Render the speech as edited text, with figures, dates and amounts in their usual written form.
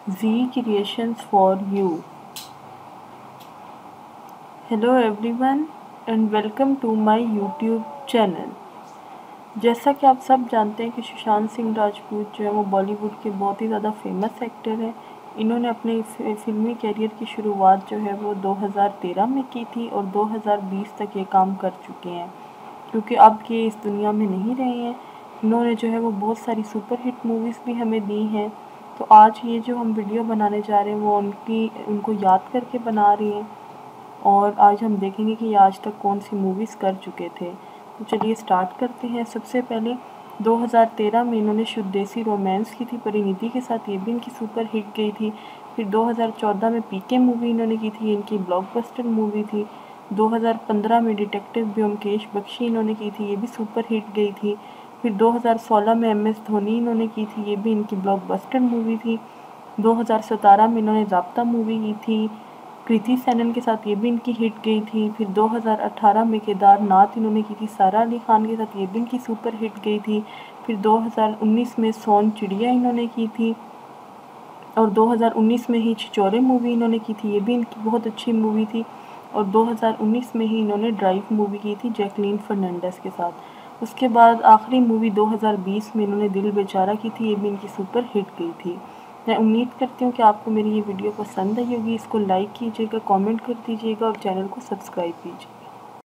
Z Creations for you. Hello everyone and welcome to my YouTube channel. जैसा कि आप सब जानते हैं कि सुशांत सिंह राजपूत जो है वो बॉलीवुड के बहुत ही ज़्यादा फेमस एक्टर हैं। इन्होंने अपने फिल्मी करियर की शुरुआत जो है वो 2013 में की थी और 2020 तक ये काम कर चुके हैं, क्योंकि अब ये इस दुनिया में नहीं रहे हैं। इन्होंने जो है वो बहुत सारी सुपर हिट मूवीज़ भी हमें दी हैं। तो आज ये जो हम वीडियो बनाने जा रहे हैं वो उनको याद करके बना रहे हैं, और आज हम देखेंगे कि ये आज तक कौन सी मूवीज़ कर चुके थे। तो चलिए स्टार्ट करते हैं। सबसे पहले 2013 में इन्होंने शुद्ध देसी रोमांस की थी परिणीति के साथ, ये भी इनकी सुपर हिट गई थी। फिर 2014 में पीके मूवी इन्होंने की थी, इनकी ब्लॉकबस्टर मूवी थी। 2015 में डिटेक्टिव ब्योमकेश बख्शी इन्होंने की थी, ये भी सुपर हिट गई थी। फिर 2016 में MS धोनी इन्होंने की थी, ये भी इनकी ब्लॉकबस्टर मूवी थी। 2017 में इन्होंने राब्ता मूवी की थी कृति सेनन के साथ, ये भी इनकी हिट गई थी। फिर 2018 में केदारनाथ इन्होंने की थी सारा अली खान के साथ, ये भी इनकी सुपर हिट गई थी। फिर 2019 में सोन चिड़िया इन्होंने की थी, और 2019 में ही छिछोरे मूवी इन्होंने की थी, ये भी इनकी बहुत अच्छी मूवी थी। और 2019 में ही इन्होंने ड्राइव मूवी की थी जैकलीन फर्नांडिस के साथ। उसके बाद आखिरी मूवी 2020 में इन्होंने दिल बेचारा की थी, ये भी इनकी सुपर हिट गई थी। मैं उम्मीद करती हूँ कि आपको मेरी ये वीडियो पसंद आई होगी। इसको लाइक कीजिएगा, कमेंट कर दीजिएगा और चैनल को सब्सक्राइब कीजिए।